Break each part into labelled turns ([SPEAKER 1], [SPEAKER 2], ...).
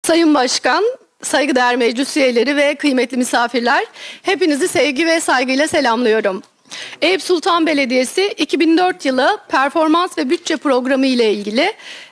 [SPEAKER 1] Sayın Başkan, saygıdeğer meclis üyeleri ve kıymetli misafirler, hepinizi sevgi ve saygıyla selamlıyorum. Eyüp Sultan Belediyesi 2004 yılı performans ve bütçe programı ile ilgili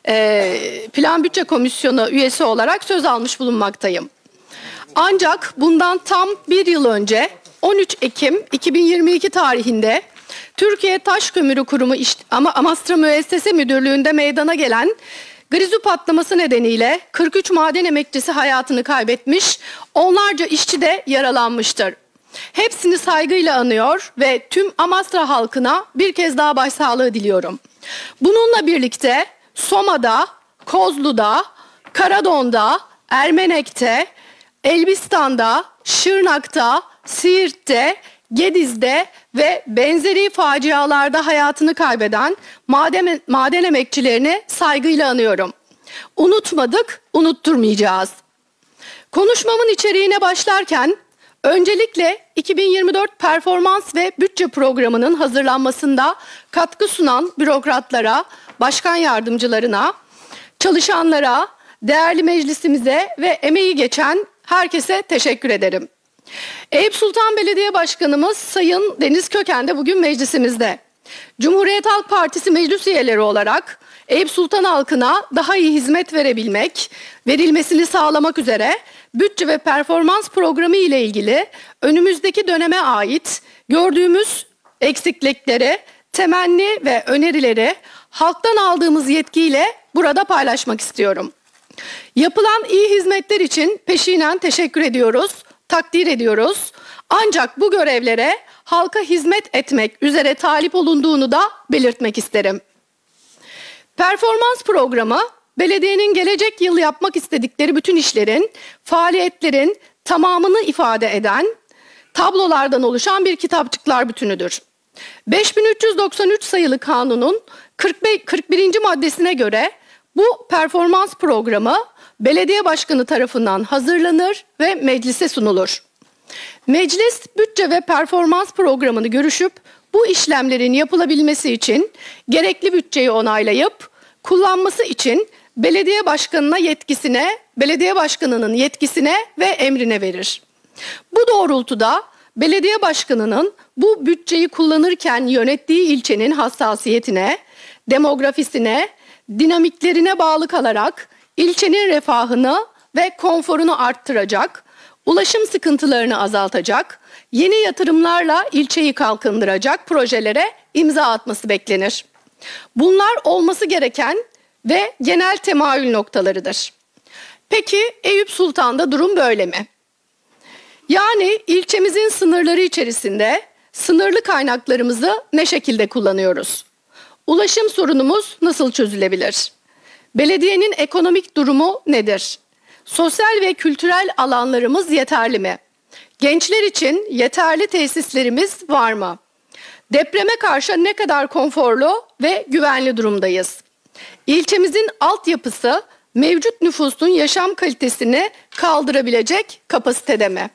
[SPEAKER 1] Plan Bütçe Komisyonu üyesi olarak söz almış bulunmaktayım. Ancak bundan tam bir yıl önce 13 Ekim 2022 tarihinde Türkiye Taş Kömürü Kurumu Amasra Müessese Müdürlüğü'nde meydana gelen grizu patlaması nedeniyle 43 maden emekçisi hayatını kaybetmiş, onlarca işçi de yaralanmıştır. Hepsini saygıyla anıyor ve tüm Amasra halkına bir kez daha başsağlığı diliyorum. Bununla birlikte Soma'da, Kozlu'da, Karadon'da, Ermenek'te, Elbistan'da, Şırnak'ta, Siirt'te, Gediz'de ve benzeri facialarda hayatını kaybeden maden emekçilerini saygıyla anıyorum. Unutmadık, unutturmayacağız. Konuşmamın içeriğine başlarken öncelikle 2024 Performans ve Bütçe Programı'nın hazırlanmasında katkı sunan bürokratlara, başkan yardımcılarına, çalışanlara, değerli meclisimize ve emeği geçen herkese teşekkür ederim. Eyüp Sultan Belediye Başkanımız Sayın Deniz Köken de bugün meclisimizde. Cumhuriyet Halk Partisi meclis üyeleri olarak Eyüp Sultan halkına daha iyi hizmet verilmesini sağlamak üzere bütçe ve performans programı ile ilgili önümüzdeki döneme ait gördüğümüz eksiklikleri, temenni ve önerileri halktan aldığımız yetkiyle burada paylaşmak istiyorum. Yapılan iyi hizmetler için peşinen teşekkür ediyoruz, takdir ediyoruz. Ancak bu görevlere halka hizmet etmek üzere talip olunduğunu da belirtmek isterim. Performans programı, belediyenin gelecek yıl yapmak istedikleri bütün işlerin, faaliyetlerin tamamını ifade eden tablolardan oluşan bir kitapçıklar bütünüdür. 5393 sayılı kanunun 41. maddesine göre bu performans programı belediye başkanı tarafından hazırlanır ve meclise sunulur. Meclis bütçe ve performans programını görüşüp bu işlemlerin yapılabilmesi için gerekli bütçeyi onaylayıp kullanması için belediye başkanının yetkisine ve emrine verir. Bu doğrultuda belediye başkanının bu bütçeyi kullanırken yönettiği ilçenin hassasiyetine, demografisine, dinamiklerine bağlı kalarak ilçenin refahını ve konforunu arttıracak, ulaşım sıkıntılarını azaltacak, yeni yatırımlarla ilçeyi kalkındıracak projelere imza atması beklenir. Bunlar olması gereken ve genel temayül noktalarıdır. Peki Eyüp Sultan'da durum böyle mi? Yani ilçemizin sınırları içerisinde sınırlı kaynaklarımızı ne şekilde kullanıyoruz? Ulaşım sorunumuz nasıl çözülebilir? Belediyenin ekonomik durumu nedir? Sosyal ve kültürel alanlarımız yeterli mi? Gençler için yeterli tesislerimiz var mı? Depreme karşı ne kadar konforlu ve güvenli durumdayız? İlçemizin altyapısı mevcut nüfusun yaşam kalitesini kaldırabilecek kapasitede mi?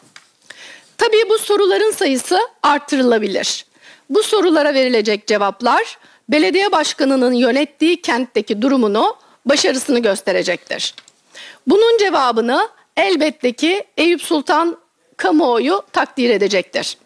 [SPEAKER 1] Tabii bu soruların sayısı arttırılabilir. Bu sorulara verilecek cevaplar belediye başkanının yönettiği kentteki durumunu, başarısını gösterecektir. Bunun cevabını elbette ki Eyüp Sultan kamuoyu takdir edecektir.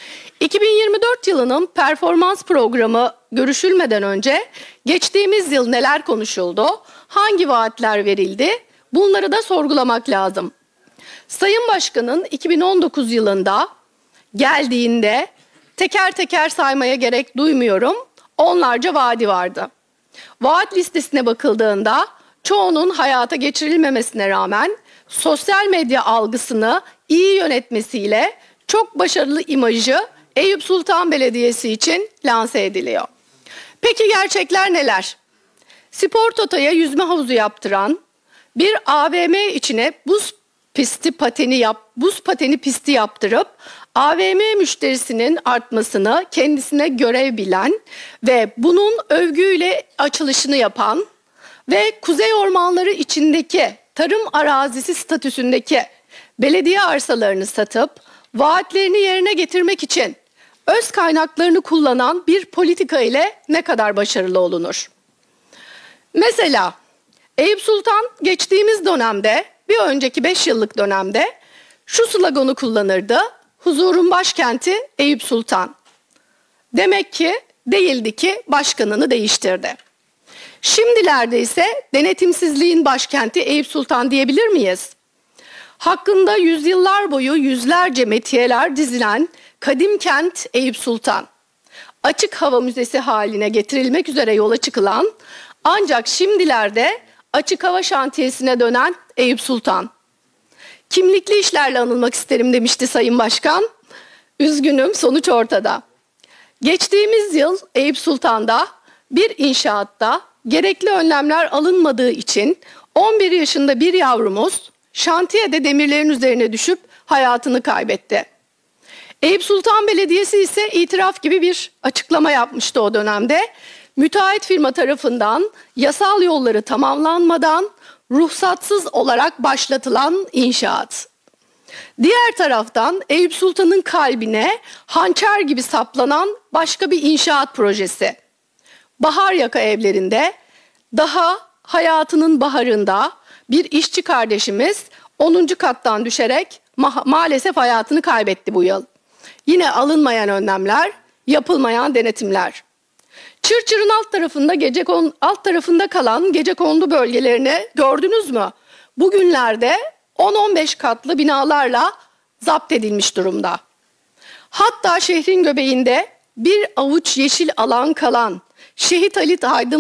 [SPEAKER 1] 2024 yılının performans programı görüşülmeden önce geçtiğimiz yıl neler konuşuldu, hangi vaatler verildi, bunları da sorgulamak lazım. Sayın Başkan'ın 2019 yılında geldiğinde teker teker saymaya gerek duymuyorum, onlarca vaadi vardı. Vaat listesine bakıldığında çoğunun hayata geçirilmemesine rağmen sosyal medya algısını iyi yönetmesiyle çok başarılı imajı Eyüp Sultan Belediyesi için lanse ediliyor. Peki gerçekler neler? Spor Tota'ya yüzme havuzu yaptıran, bir AVM içine buz pateni pisti yaptırıp AVM müşterisinin artmasını kendisine görev bilen ve bunun övgüyle açılışını yapan ve kuzey ormanları içindeki tarım arazisi statüsündeki belediye arsalarını satıp vaatlerini yerine getirmek için öz kaynaklarını kullanan bir politika ile ne kadar başarılı olunur? Mesela Eyüp Sultan geçtiğimiz dönemde, bir önceki 5 yıllık dönemde şu sloganı kullanırdı: huzurun başkenti Eyüp Sultan. Demek ki değildi ki başkanını değiştirdi. Şimdilerde ise denetimsizliğin başkenti Eyüp Sultan diyebilir miyiz? Hakkında yüzyıllar boyu yüzlerce metiyeler dizilen kadim kent Eyüp Sultan. Açık hava müzesi haline getirilmek üzere yola çıkılan, ancak şimdilerde açık hava şantiyesine dönen Eyüp Sultan. Kimlikli işlerle anılmak isterim demişti Sayın Başkan. Üzgünüm, sonuç ortada. Geçtiğimiz yıl Eyüp Sultan'da bir inşaatta gerekli önlemler alınmadığı için 11 yaşında bir yavrumuz şantiyede demirlerin üzerine düşüp hayatını kaybetti. Eyüp Sultan Belediyesi ise itiraf gibi bir açıklama yapmıştı o dönemde. Müteahhit firma tarafından yasal yolları tamamlanmadan ruhsatsız olarak başlatılan inşaat. Diğer taraftan Eyüp Sultan'ın kalbine hançer gibi saplanan başka bir inşaat projesi. Baharyaka evlerinde daha hayatının baharında bir işçi kardeşimiz 10. kattan düşerek maalesef hayatını kaybetti bu yıl. Yine alınmayan önlemler, yapılmayan denetimler. Çırçır'ın alt tarafında kalan gecekondu bölgelerini gördünüz mü? Bugünlerde 10-15 katlı binalarla zapt edilmiş durumda. Hatta şehrin göbeğinde bir avuç yeşil alan kalan Şehit Ali Aydın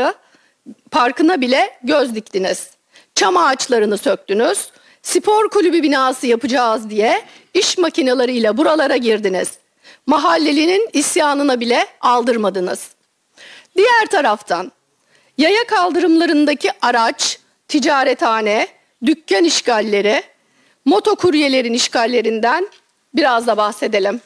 [SPEAKER 1] Parkı'na bile göz diktiniz. Çam ağaçlarını söktünüz. Spor kulübü binası yapacağız diye iş makineleriyle buralara girdiniz. Mahallelinin isyanına bile aldırmadınız. Diğer taraftan yaya kaldırımlarındaki araç, ticarethane, dükkan işgalleri, motokuryelerin işgallerinden biraz da bahsedelim.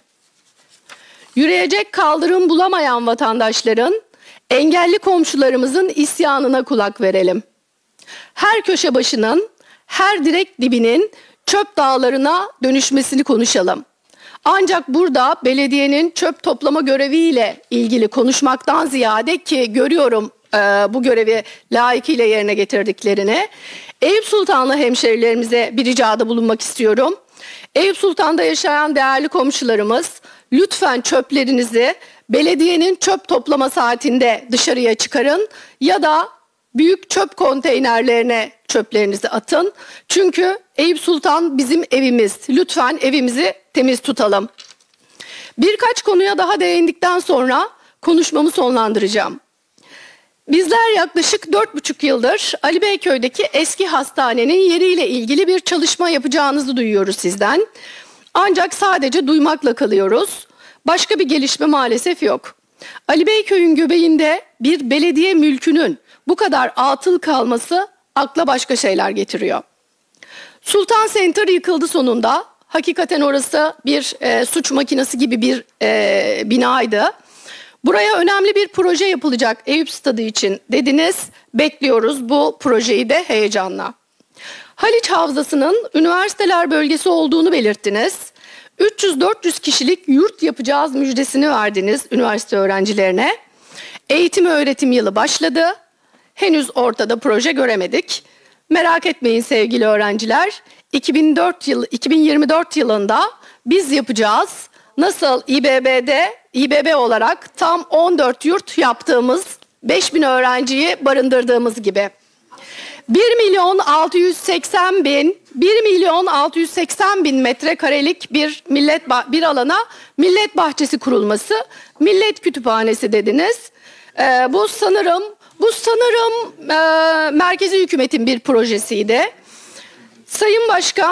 [SPEAKER 1] Yürüyecek kaldırım bulamayan vatandaşların, engelli komşularımızın isyanına kulak verelim. Her köşe başının, her direk dibinin çöp dağlarına dönüşmesini konuşalım. Ancak burada belediyenin çöp toplama göreviyle ilgili konuşmaktan ziyade, ki görüyorum bu görevi layıkıyla yerine getirdiklerini, Eyüp Sultanlı hemşerilerimize bir ricada bulunmak istiyorum. Eyüp Sultan'da yaşayan değerli komşularımız, lütfen çöplerinizi belediyenin çöp toplama saatinde dışarıya çıkarın ya da büyük çöp konteynerlerine çöplerinizi atın. Çünkü Eyüp Sultan bizim evimiz. Lütfen evimizi temiz tutalım. Birkaç konuya daha değindikten sonra konuşmamı sonlandıracağım. Bizler yaklaşık 4,5 yıldır Ali Beyköy'deki eski hastanenin yeriyle ilgili bir çalışma yapacağınızı duyuyoruz sizden. Ancak sadece duymakla kalıyoruz. Başka bir gelişme maalesef yok. Ali Beyköy'ün göbeğinde bir belediye mülkünün bu kadar atıl kalması akla başka şeyler getiriyor. Sultan Center yıkıldı sonunda. Hakikaten orası bir suç makinesi gibi bir binaydı. Buraya önemli bir proje yapılacak Eyüp Stadı için dediniz. Bekliyoruz bu projeyi de heyecanla. Haliç Havzası'nın üniversiteler bölgesi olduğunu belirttiniz. 300-400 kişilik yurt yapacağız müjdesini verdiniz üniversite öğrencilerine. Eğitim öğretim yılı başladı. Henüz ortada proje göremedik. Merak etmeyin sevgili öğrenciler. 2024 yılında biz yapacağız. Nasıl İBB olarak tam 14 yurt yaptığımız, 5.000 öğrenciyi barındırdığımız gibi. 1.680.000 metrekarelik bir alana millet bahçesi kurulması, millet kütüphanesi dediniz. Bu sanırım merkezi hükümetin bir projesiydi. Sayın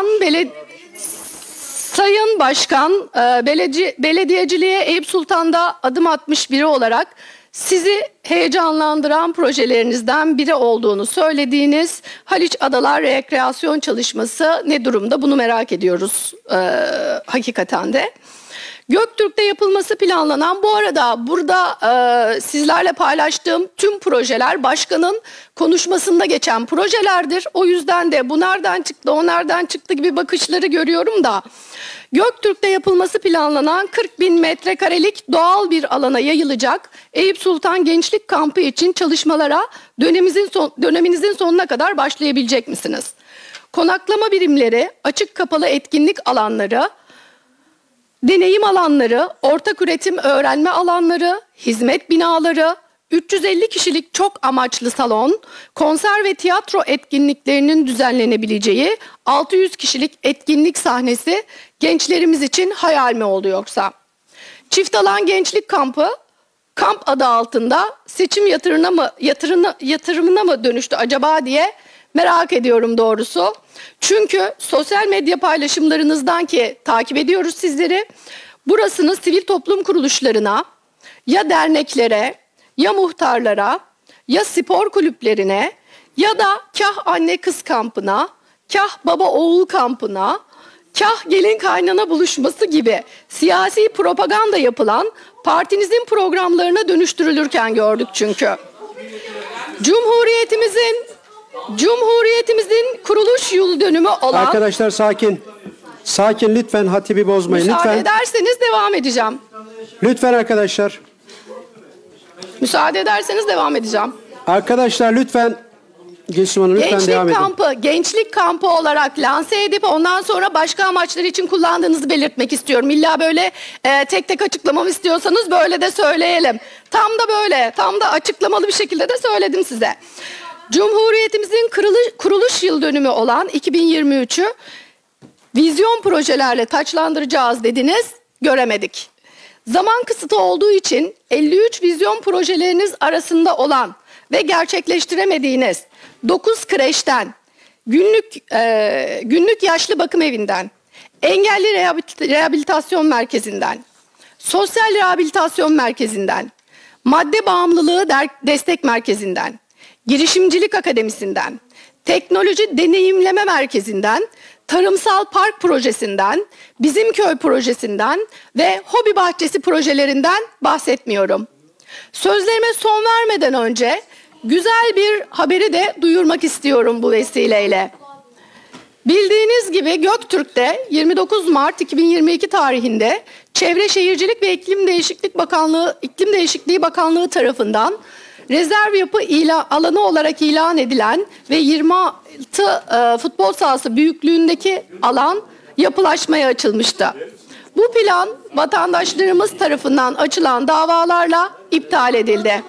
[SPEAKER 1] Başkan, belediyeciliğe Eyüp Sultan'da adım atmış biri olarak sizi heyecanlandıran projelerinizden biri olduğunu söylediğiniz Haliç Adalar Rekreasyon Çalışması ne durumda? Bunu merak ediyoruz hakikaten de. Göktürk'te yapılması planlanan, bu arada burada sizlerle paylaştığım tüm projeler başkanın konuşmasında geçen projelerdir. O yüzden de bu nereden çıktı, o nereden çıktı gibi bakışları görüyorum da. Göktürk'te yapılması planlanan 40.000 metrekarelik doğal bir alana yayılacak Eyüp Sultan Gençlik Kampı için çalışmalara döneminizin sonuna kadar başlayabilecek misiniz? Konaklama birimleri, açık kapalı etkinlik alanları, deneyim alanları, ortak üretim öğrenme alanları, hizmet binaları, 350 kişilik çok amaçlı salon, konser ve tiyatro etkinliklerinin düzenlenebileceği 600 kişilik etkinlik sahnesi gençlerimiz için hayal mi oldu yoksa? Çift alan gençlik kampı, kamp adı altında seçim yatırımına mı dönüştü acaba diye merak ediyorum doğrusu. Çünkü sosyal medya paylaşımlarınızdan ki takip ediyoruz sizleri, burasını sivil toplum kuruluşlarına, ya derneklere, ya muhtarlara, ya spor kulüplerine, ya da kah anne kız kampına, kah baba oğul kampına, kah gelin kaynana buluşması gibi siyasi propaganda yapılan partinizin programlarına dönüştürülürken gördük çünkü. Cumhuriyetimizin kuruluş yıl dönümü olan...
[SPEAKER 2] Arkadaşlar sakin. Sakin lütfen, hatibi bozmayın.
[SPEAKER 1] Müsaade
[SPEAKER 2] lütfen.
[SPEAKER 1] ederseniz devam edeceğim.
[SPEAKER 2] Lütfen arkadaşlar.
[SPEAKER 1] Müsaade ederseniz devam edeceğim.
[SPEAKER 2] Arkadaşlar lütfen. Gülsüm Hanım lütfen devam edin.
[SPEAKER 1] Gençlik kampı olarak lanse edip ondan sonra başka amaçlar için kullandığınızı belirtmek istiyorum. İlla böyle tek tek açıklamamı istiyorsanız böyle de söyleyelim. Tam da böyle, tam da açıklamalı bir şekilde de söyledim size. Cumhuriyetimizin kuruluş yıl dönümü olan 2023'ü vizyon projelerle taçlandıracağız dediniz, göremedik. Zaman kısıtı olduğu için 53 vizyon projeleriniz arasında olan ve gerçekleştiremediğiniz 9 kreşten, günlük yaşlı bakım evinden, engelli rehabilitasyon merkezinden, sosyal rehabilitasyon merkezinden, madde bağımlılığı destek merkezinden, girişimcilik akademisinden, teknoloji deneyimleme merkezinden, tarımsal park projesinden, bizim köy projesinden ve hobi bahçesi projelerinden bahsetmiyorum. Sözlerime son vermeden önce güzel bir haberi de duyurmak istiyorum bu vesileyle. Bildiğiniz gibi Göktürk'te 29 Mart 2022 tarihinde Çevre Şehircilik ve İklim Değişikliği Bakanlığı tarafından rezerv yapı alanı olarak ilan edilen ve 26 futbol sahası büyüklüğündeki alan yapılaşmaya açılmıştı. Bu plan vatandaşlarımız tarafından açılan davalarla iptal edildi.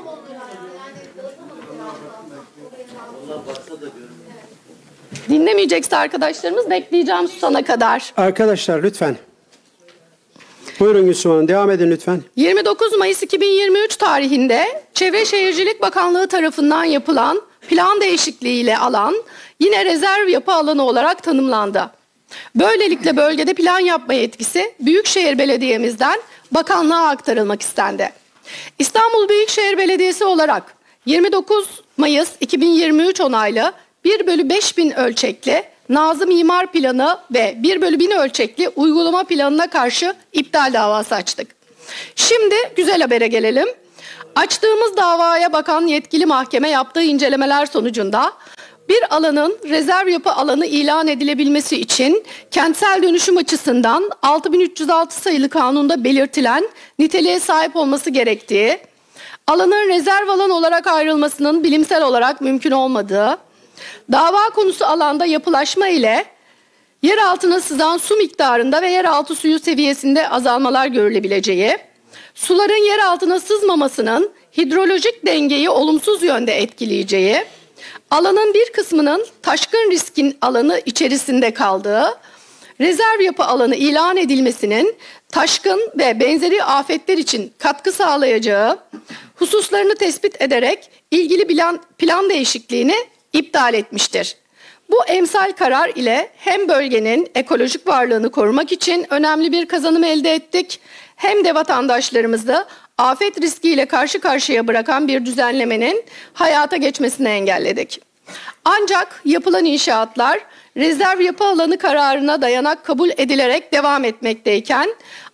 [SPEAKER 1] Dinlemeyecekse arkadaşlarımız bekleyeceğim susana kadar.
[SPEAKER 2] Arkadaşlar lütfen. Buyurun Gülsüm Hanım, devam edin lütfen.
[SPEAKER 1] 29 Mayıs 2023 tarihinde Çevre Şehircilik Bakanlığı tarafından yapılan plan değişikliğiyle alan yine rezerv yapı alanı olarak tanımlandı. Böylelikle bölgede plan yapma yetkisi Büyükşehir Belediye'mizden bakanlığa aktarılmak istendi. İstanbul Büyükşehir Belediyesi olarak 29 Mayıs 2023 onaylı 1/5000 ölçekli Nazım İmar Planı ve 1/1000 ölçekli uygulama planına karşı iptal davası açtık. Şimdi güzel habere gelelim. Açtığımız davaya bakan yetkili mahkeme yaptığı incelemeler sonucunda bir alanın rezerv yapı alanı ilan edilebilmesi için kentsel dönüşüm açısından 6306 sayılı kanunda belirtilen niteliğe sahip olması gerektiği, alanın rezerv alan olarak ayrılmasının bilimsel olarak mümkün olmadığı, dava konusu alanda yapılaşma ile yer altına sızan su miktarında ve yeraltı suyu seviyesinde azalmalar görülebileceği, suların yer altına sızmamasının hidrolojik dengeyi olumsuz yönde etkileyeceği, alanın bir kısmının taşkın riskin alanı içerisinde kaldığı, rezerv yapı alanı ilan edilmesinin taşkın ve benzeri afetler için katkı sağlayacağı hususlarını tespit ederek ilgili plan değişikliğini iptal etmiştir. Bu emsal karar ile hem bölgenin ekolojik varlığını korumak için önemli bir kazanım elde ettik, hem de vatandaşlarımızı afet riskiyle karşı karşıya bırakan bir düzenlemenin hayata geçmesini engelledik. Ancak yapılan inşaatlar rezerv yapı alanı kararına dayanak kabul edilerek devam etmekteyken,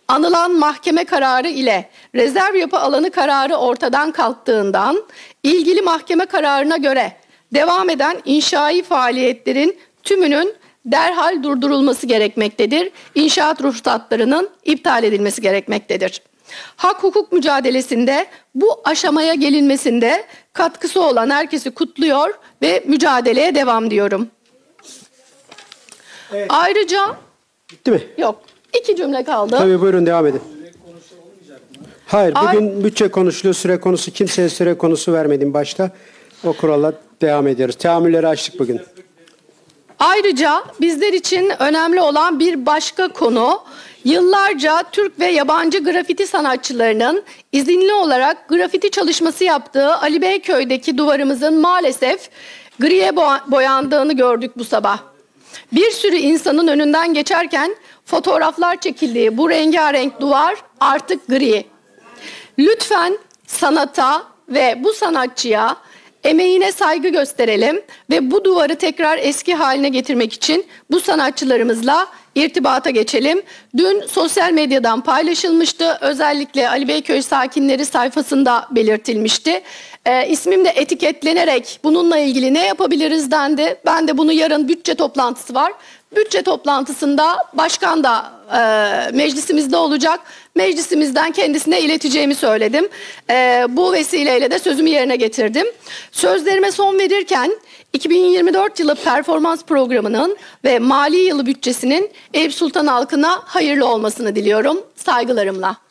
[SPEAKER 1] anılan mahkeme kararı ile rezerv yapı alanı kararı ortadan kalktığından ilgili mahkeme kararına göre devam eden inşai faaliyetlerin tümünün derhal durdurulması gerekmektedir. İnşaat ruhsatlarının iptal edilmesi gerekmektedir. Hak hukuk mücadelesinde bu aşamaya gelinmesinde katkısı olan herkesi kutluyor ve mücadeleye devam diyorum.
[SPEAKER 2] Evet.
[SPEAKER 1] Ayrıca
[SPEAKER 2] Bitti mi?
[SPEAKER 1] yok. 2 cümle kaldı.
[SPEAKER 2] Tabii, buyurun devam edin. Hayır, bugün bütçe konuşuluyor. Süre konusu, kimseye süre konusu vermedim başta. O kuralla devam ediyoruz. Teamülleri açtık bugün.
[SPEAKER 1] Ayrıca bizler için önemli olan bir başka konu, yıllarca Türk ve yabancı grafiti sanatçılarının izinli olarak grafiti çalışması yaptığı Ali Beyköy'deki duvarımızın maalesef griye boyandığını gördük bu sabah. Bir sürü insanın önünden geçerken fotoğraflar çekildiği bu rengarenk duvar artık gri. Lütfen sanata ve bu sanatçıya emeğine saygı gösterelim ve bu duvarı tekrar eski haline getirmek için bu sanatçılarımızla irtibata geçelim. Dün sosyal medyadan paylaşılmıştı. Özellikle Ali Beyköy sakinleri sayfasında belirtilmişti. İsmim de etiketlenerek bununla ilgili ne yapabiliriz dendi. Ben de bunu yarın bütçe toplantısı var. Bütçe toplantısında başkan da meclisimizde olacak. Meclisimizden kendisine ileteceğimi söyledim. Bu vesileyle de sözümü yerine getirdim. Sözlerime son verirken 2024 yılı performans programının ve mali yılı bütçesinin Eyüp Sultan halkına hayırlı olmasını diliyorum. Saygılarımla.